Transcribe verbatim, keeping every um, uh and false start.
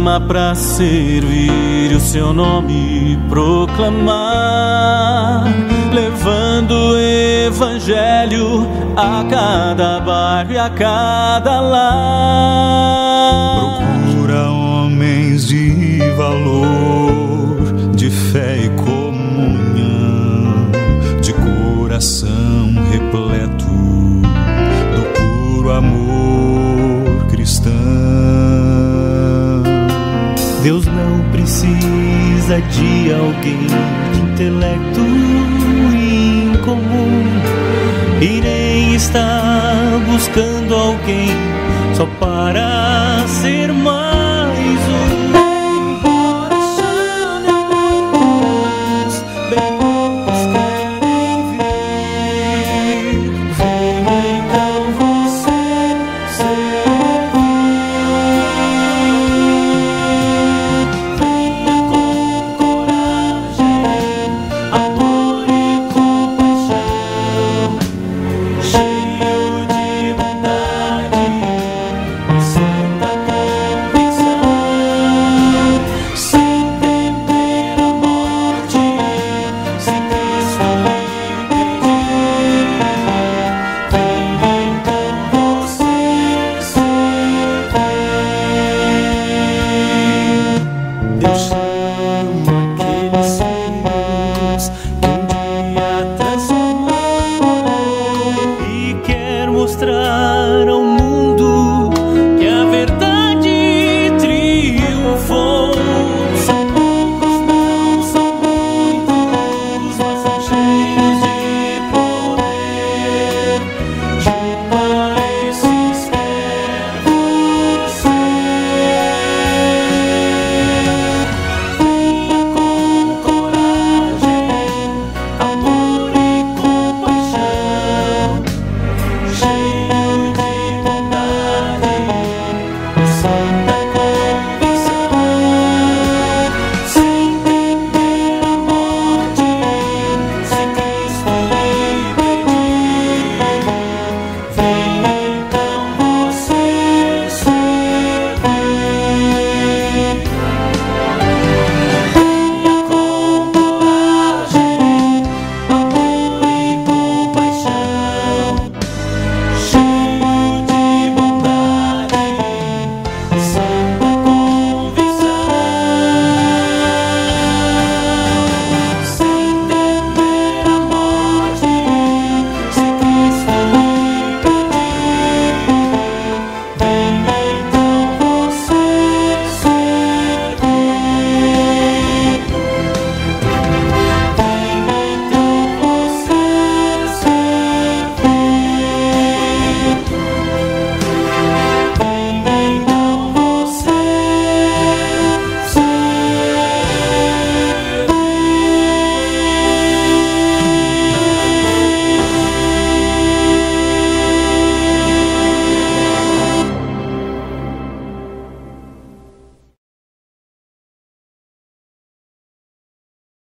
chama pra servir e o seu nome proclamar, levando o evangelho a cada bairro e a cada lar. Procura homens de valor, de fé e comunhão, de coração repleto do puro amor cristão. Deus não precisa de alguém de intelecto incomum, e nem está buscando alguém só para